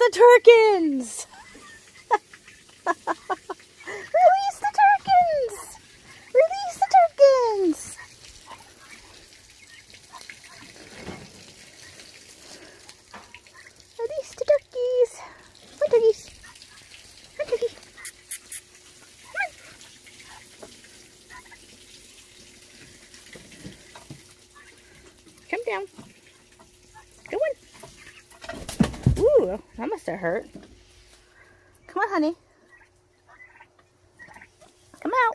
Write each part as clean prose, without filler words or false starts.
the Turkins! Release the Turkins! Release the Turkins! Release the turkeys! Come on, turkeys! Come on, turkey! Come on! Come down. Go on. Ooh, that must have hurt. Come on, honey. Come out.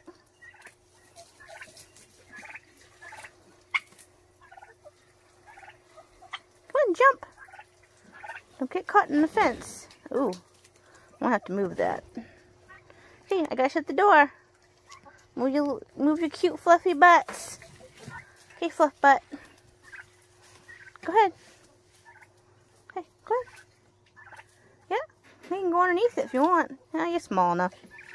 Come on, jump. Don't get caught in the fence. Ooh, I'll have to move that. Hey, I gotta shut the door. Move your cute fluffy butts. Hey, fluff butt. Go ahead. Hey, go ahead. Yeah, you can go underneath it if you want. Yeah, you're small enough.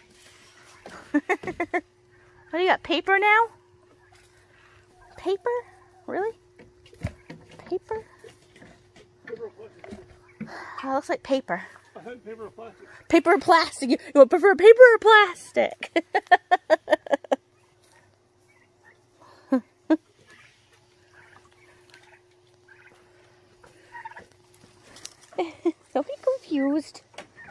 What, you got paper now? Paper? Really? Paper? Oh, it looks like paper. I had paper or plastic. Paper or plastic? You would prefer paper or plastic? Don't be confused.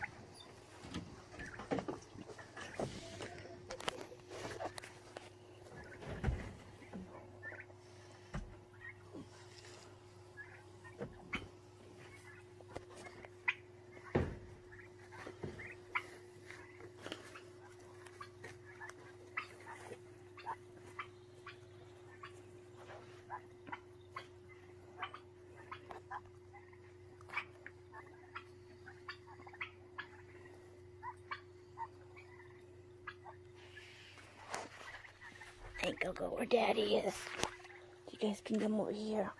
I think I'll go where Daddy is. You guys can come over here.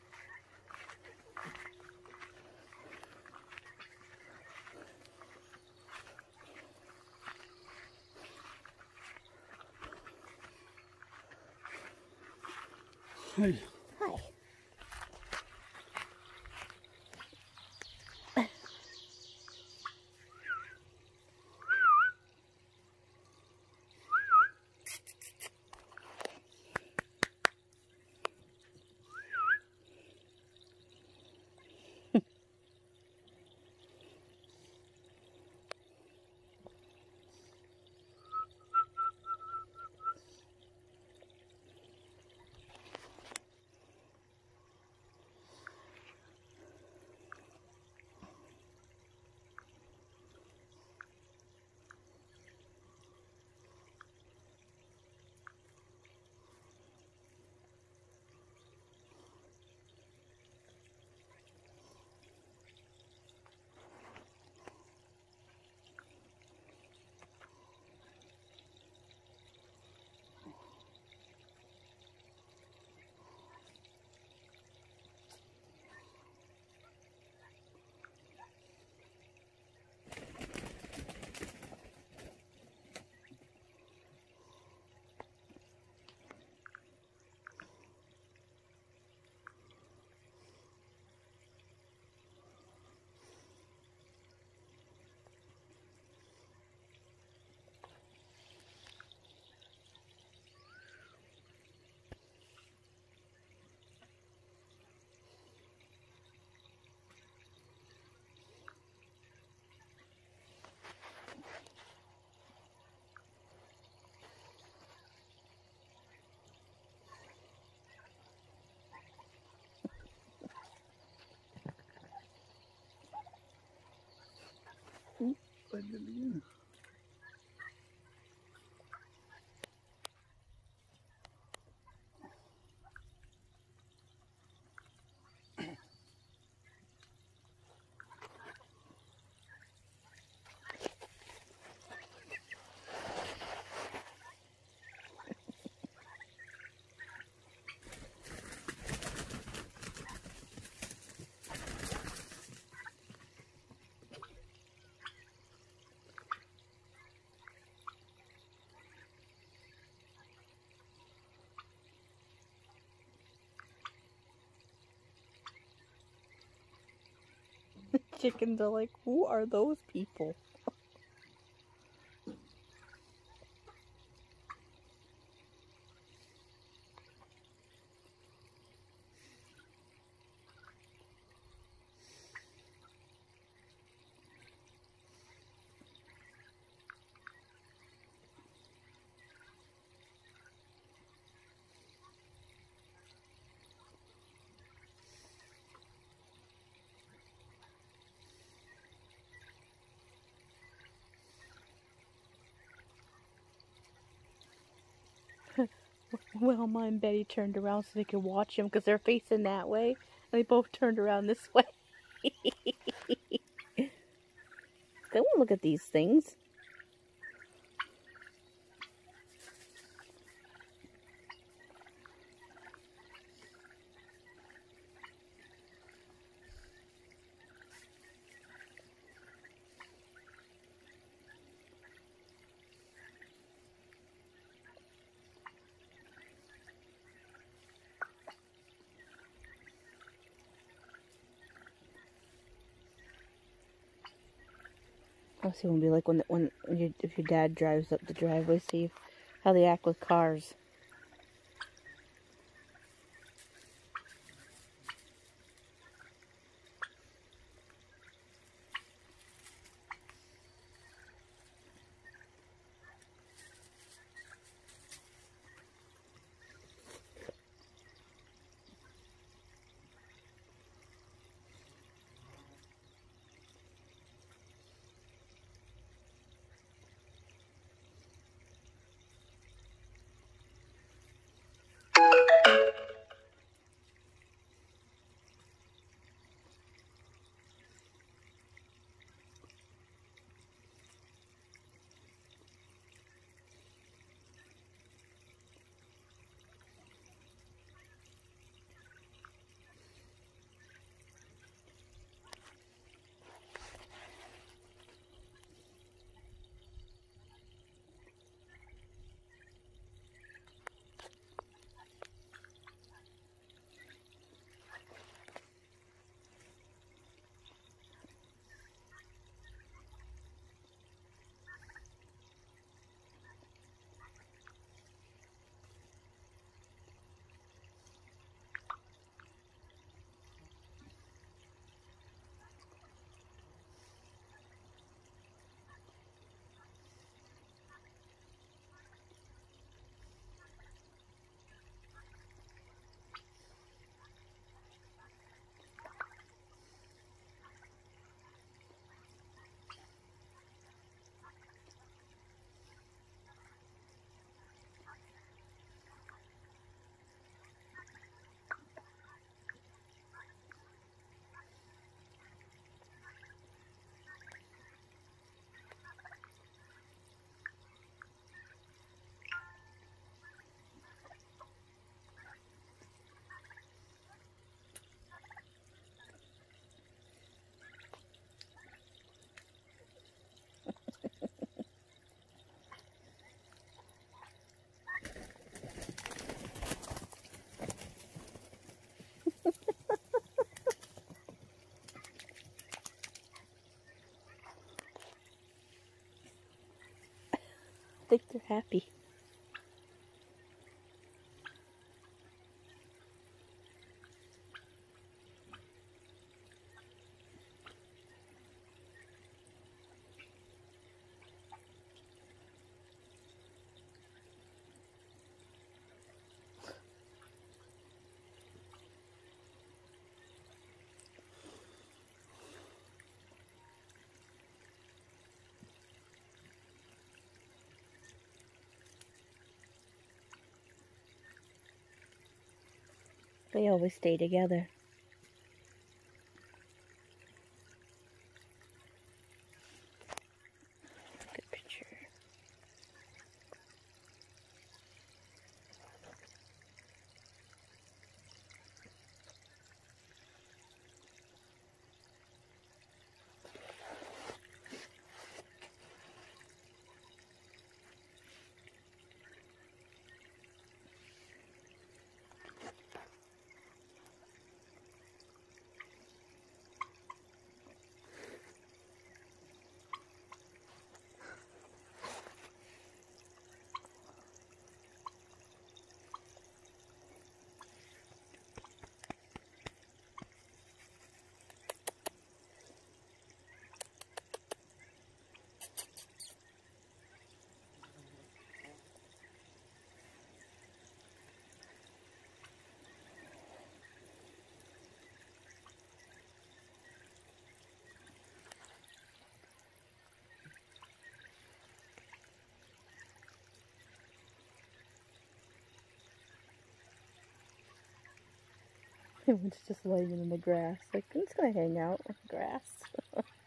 Hey. Hi. I did it again. chickens are like, who are those people? Wilma and Betty turned around so they could watch them because they're facing that way. And they both turned around this way. They won't look at these things. I'll see what it'll be like if your dad drives up the driveway. See how they act with cars. I think they're happy. They always stay together. Good picture. It's just laying in the grass. Like, it's gonna hang out with grass.